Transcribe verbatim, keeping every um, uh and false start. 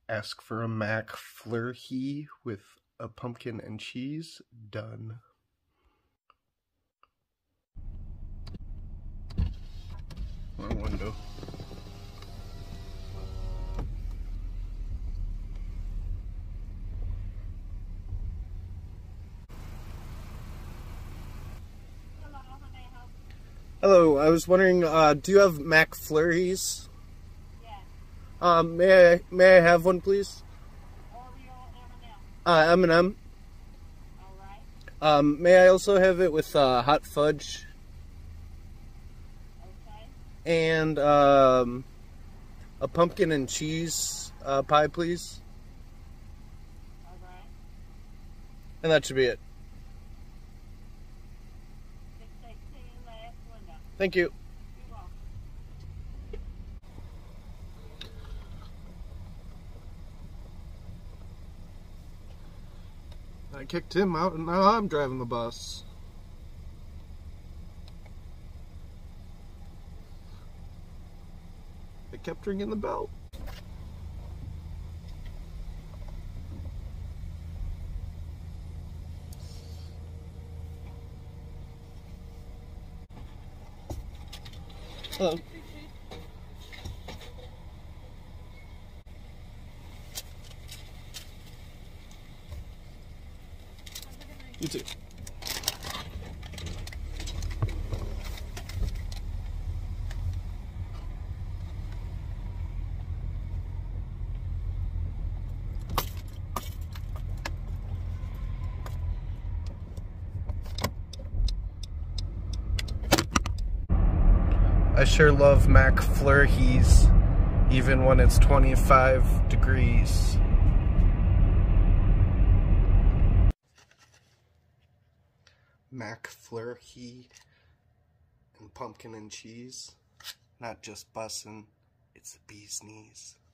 Ask for a MacFlurrheee with a pumpkin and cheese. Done. Wrong window. Hello, I was wondering, uh, do you have MacFlurrhees? Yes. Um, may I may I have one, please? Oreo M and M. Uh, M and M. All right. Um, may I also have it with uh, hot fudge Okay. and um, a pumpkin and cheese uh, pie, please? All right. And that should be it. six eighteen last window. Thank you. You're welcome. I kicked him out, and now I'm driving the bus. I kept ringing the bell. Hello. You too. I sure love MacFlurrhees, even when it's twenty-five degrees. MacFlurrheee and pumpkin and cheese. Not just bussin', it's the bee's knees.